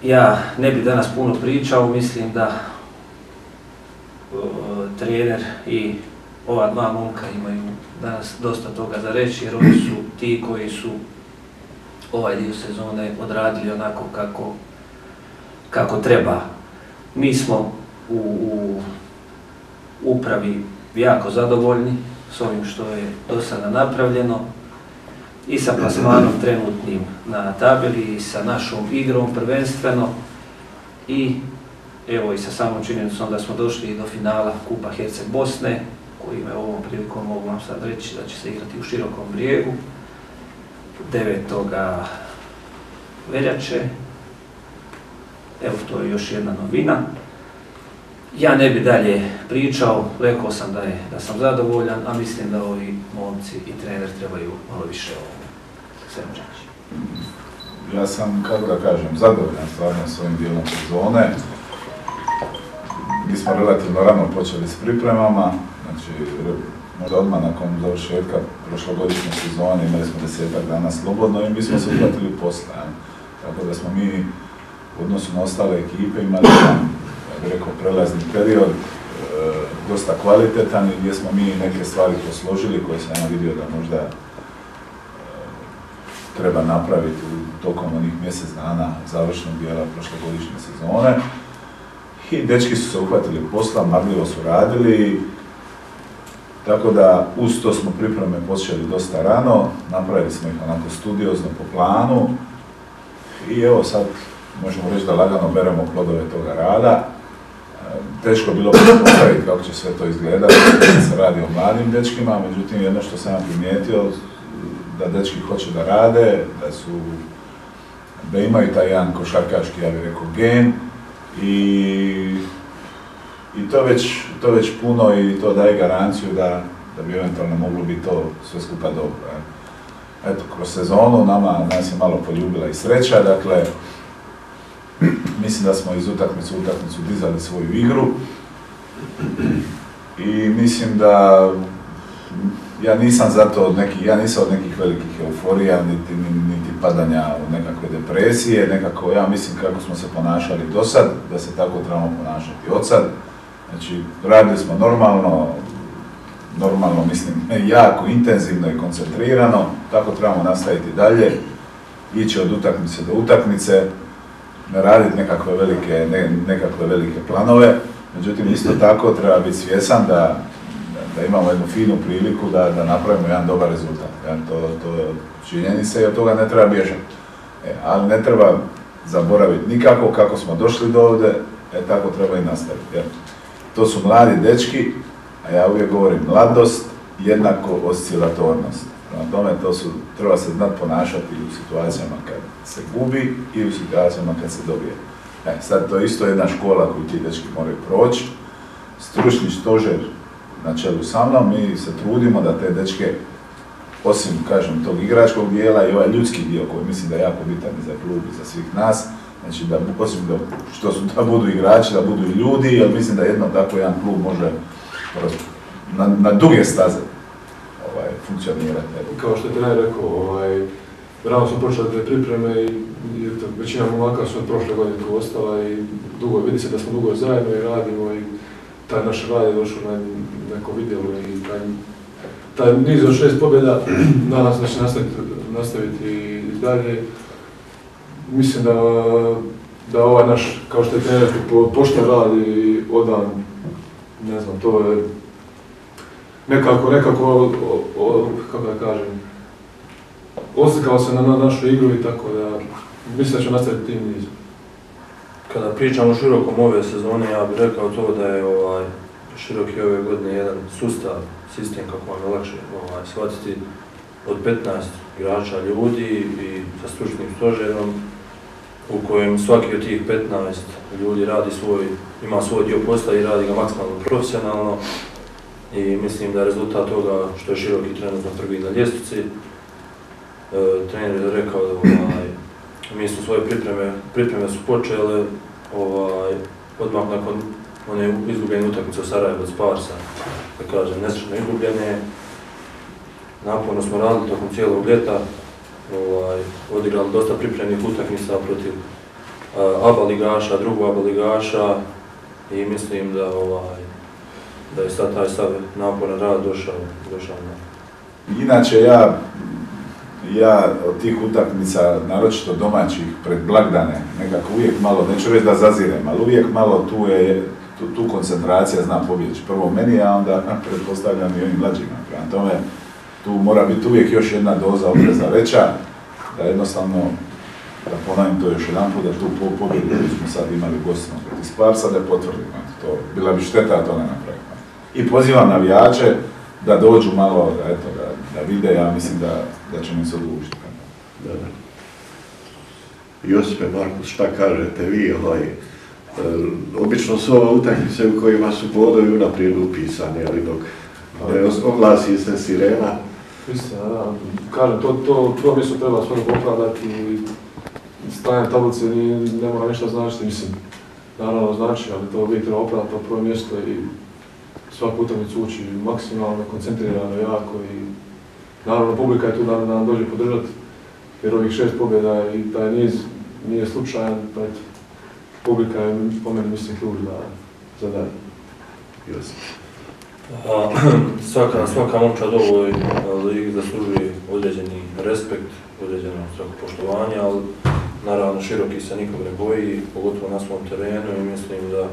Ja ne bi danas puno pričao, mislim da trener i ova dva momka imaju danas dosta toga za reći, jer oni su ti koji su ovaj dio sezone odradili onako kako treba. Mi smo u upravi jako zadovoljni s ovim što je do sada napravljeno i sa plasmanom trenutnim na tabeli i sa našom igrom prvenstveno i evo i sa samom činjenicom da smo došli do finala Kupa Herceg Bosne, koji me ovom prilikom mogu vam sad reći da će se igrati u Širokom Brijegu 9. veljače. Evo, to je još jedna novina. Ja ne bi dalje pričao, rekao sam da sam zadovoljan, a mislim da ovi momci i trener trebaju malo više o svemu reći. Ja sam, kako da kažem, zadovoljan stvarno s ovim dijelom sezone. Mi smo relativno rano počeli s pripremama, znači možda odmah nakon završetka prošlogodišnje sezone imali smo 10-ak dana slobodno i mi smo se uhvatili posla. Tako da smo mi u odnosu na ostale ekipe imali, ja bih rekao, prelazni period, dosta kvalitetan i gdje smo mi neke stvari posložili koje sam ja vidio da možda treba napraviti tokom onih mjesec dana završnog dijela prošlogodišnje sezone. I dečki su se uhvatili posla, marljivo su radili, tako da uz to smo pripreme počeli dosta rano, napravili smo ih onako studiozno po planu i evo sad možemo reći da lagano beremo plodove toga rada. Teško je bilo postaviti kako će sve to izgledati, da se radi o mladim dečkima, međutim jedno što sam ja primijetio da dečki hoće da rade, da imaju taj jedan košarkaški, ja bih rekao, gen i to već puno i to daje garanciju da bi eventualno moglo biti to sve skupa dobro. Eto, kroz sezonu nas je malo poljubila i sreća, dakle, mislim da smo iz utakmice u utakmicu dizali svoju igru i mislim da ja nisam od nekih velikih euforija, niti padanja u nekakve depresije, nekako ja mislim kako smo se ponašali do sad, da se tako trebamo ponašati od sad. Znači, radili smo normalno mislim, jako intenzivno i koncentrirano, tako trebamo nastaviti dalje, ići od utakmice do utakmice, ne raditi nekakve velike planove, međutim isto tako treba biti svjesan da imamo jednu finu priliku da napravimo jedan dobar rezultat. To je činjenica i od toga ne treba bježati. Ali ne treba zaboraviti nikako kako smo došli do ovdje, tako treba i nastaviti. To su mladi dečki, a ja uvijek govorim mladost jednako oscilatornost. Prema tome treba se znati ponašati u situacijama kad se gubi i u situacijama kad se dobije. Sad to je isto jedna škola koju ti dečki moraju proći. Stručni stožer na čelu sa mnom, mi se trudimo da te dečke, osim, kažem, tog igračkog dijela i ovaj ljudski dio koji mislim da je jako bitan i za klub i za svih nas, znači osim da budu igrači, da budu i ljudi, jer mislim da jedno tako jedan klub može na duge staze funkcionirati. Kao što je trener rekao, rano smo počeli te pripreme i većina momaka su od prošle godine tu ostala i vidi se da smo dugo zajedno i radimo i taj naš rad je došao na neko vidjelo i taj niz od 6 pobjeda nadam se da će nastaviti i dalje. Mislim da ovaj naš, kao što je trener, pošten rad i odan, ne znam, to je nekako, kako da kažem, oslikao se na našu igru i tako da mislim da će nastaviti tim nizom. Kada pričamo širokom ove sezone, ja bih rekao to da je široki ove godine jedan sistem kako vam je lakše shvatiti od 15 igrača ljudi i sa stručnim stožerom u kojem svaki od tih 15 ljudi ima svoj dio posla i radi ga maksimalno profesionalno i mislim da je rezultat toga što je široki trenutno prvi na ljestvici. Trener je rekao da mi smo svoje pripreme su počele odmah nakon one izgubljene utakmice u Sarajevu od Sparsa, da kažem, nesrećno izgubljene. Naporno smo radili tokom cijelog ljeta, odigrali dosta pripremnih utakmica protiv ABA ligaša, drugog ABA ligaša i mislim da je sad taj sav naporan rad došao na. Inače, ja od tih utakmica, naročito domaćih, pred blagdane, nekako uvijek malo, neću reći da zazirem, ali uvijek malo tu koncentracija zna pobjeći. Prvo meni, a onda pretpostavljam i ovim mlađima. Prema tome, tu mora biti uvijek još jedna doza opreza veća, da jednostavno, da ponovim to još jedan put, da tu pobjedu koju smo sad imali u gostima protiv Sparsa, da je potvrdimo. Bila bi šteta da to ne napravimo. I pozivam navijače da dođu malo, da vide, ja mislim da ćemo se odlučiti. Da. Josipe, Markus, šta kažete vi? Obično su ove utakmice u kojima su bodovi unaprijed upisani, ali dok ne oglasi se sirena. Istina, da. Kažem, to mislim treba svojno popravdati i stanje tablice ne mora ništa značiti, mislim, naravno znači, ali to uvijek treba opravdati na prvo mjesto i svaku utakmicu ući maksimalno, koncentrirano, jako i naravno publika je tu da nam dođe podržati, jer ovih 6 pobjeda i taj niz nije slučajan, pa eto, publika je po meni mislim ključ za dalje. Svaka momčad u ovoj ligi zaslužuje određeni respekt, određeno poštovanje, ali naravno široki se nikog ne boji, pogotovo na svom terenu i mislim da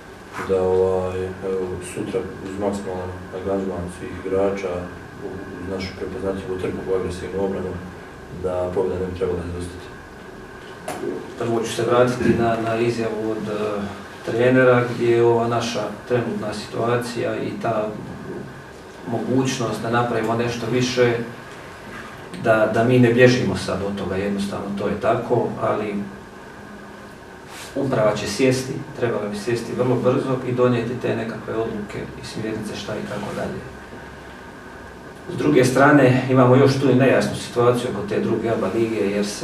sutra uz maksimalan angažman svih igrača uz našu prepoznatljivu trku, agresivnu obranu, da pobjeda ne bi trebala izostati. Prvo ću se vratiti na izjavu od trenera gdje je ova naša trenutna situacija i ta mogućnost da napravimo nešto više, da mi ne bježimo sad od toga, jednostavno to je tako, ali uprava će sjesti, trebala bi sjesti vrlo brzo i donijeti te nekakve odluke i smjernice šta i kako dalje. S druge strane, imamo još tu i nejasnu situaciju oko te druge ABA lige jer se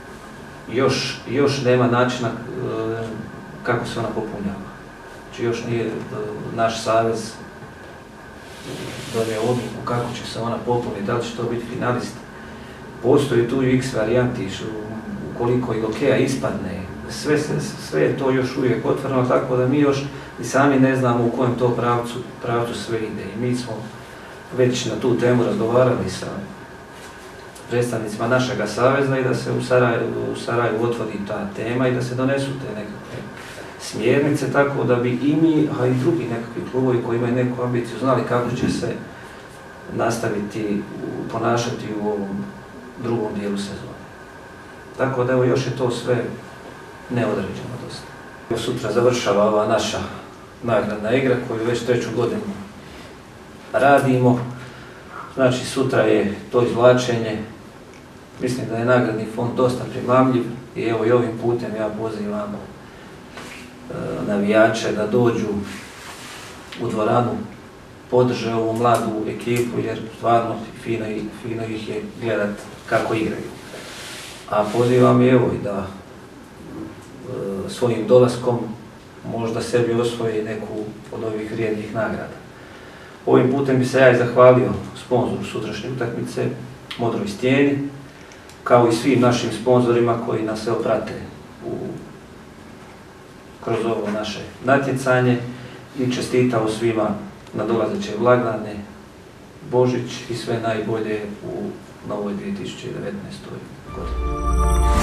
još nema načina kako se ona popunjava. Znači još nije naš savez donio odluku kako će se ona popuniti, da li će to biti finalist. Postoji tu i x varijanti, ukoliko i Gokeja ispadne, sve je to još uvijek otvoreno, tako da mi još i sami ne znamo u kojem to pravcu sve ide. I mi smo već na tu temu razgovarali sa predstavnicima našega saveza i da se u Sarajevu otvori ta tema i da se donesu te nekakve smjernice, tako da bi i mi, a i drugi nekakvi klubovi koji imaju neku ambiciju znali kako će se nastaviti ponašati u ovom drugom dijelu sezone. Tako da evo još je to sve neodređeno dosta. Sutra završava ova naša nagradna igra koju već 3. godinu radimo. Znači sutra je to izvlačenje. Mislim da je nagradni fond dosta primamljiv i evo i ovim putem ja pozivam navijače da dođu u dvoranu, podrže ovu mladu ekipu jer stvarno fino ih je gledat kako igraju. A pozivam i evo i da svojim dolaskom možda sebi osvoji neku od ovih vrijednih nagrada. Ovim putem bi se ja i zahvalio sponzoru sutrašnje utakmice, Modroj stijeni, kao i svim našim sponzorima koji nas evo prate kroz ovo naše natjecanje i čestitao svima na dolazeće blagdane, Božić i sve najbolje u novoj 2019. godini.